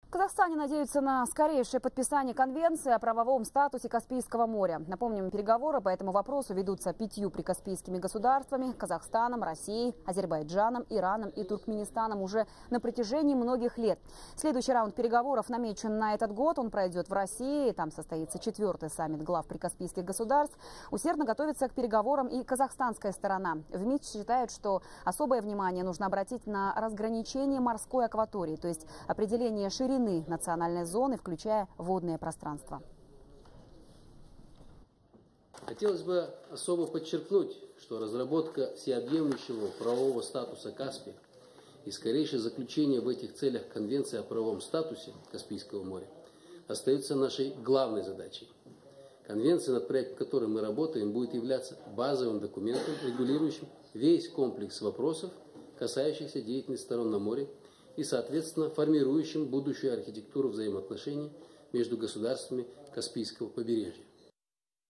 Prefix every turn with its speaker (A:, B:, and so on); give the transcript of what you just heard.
A: В Казахстане надеются на скорейшее подписание конвенции о правовом статусе Каспийского моря. Напомним, переговоры по этому вопросу ведутся 5 прикаспийскими государствами – Казахстаном, Россией, Азербайджаном, Ираном и Туркменистаном уже на протяжении многих лет. Следующий раунд переговоров намечен на этот год. Он пройдет в России. Там состоится 4-й саммит глав прикаспийских государств. Усердно готовится к переговорам и казахстанская сторона. В МИД считают, что особое внимание нужно обратить на разграничение морской акватории, то есть определение ширины национальной зоны, включая водное пространство.
B: Хотелось бы особо подчеркнуть, что разработка всеобъемлющего правового статуса Каспия и скорейшее заключение в этих целях Конвенции о правовом статусе Каспийского моря остается нашей главной задачей. Конвенция, над проектом которой мы работаем, будет являться базовым документом, регулирующим весь комплекс вопросов, касающихся деятельности сторон на море, и, соответственно, формирующим будущую архитектуру взаимоотношений между государствами Каспийского побережья.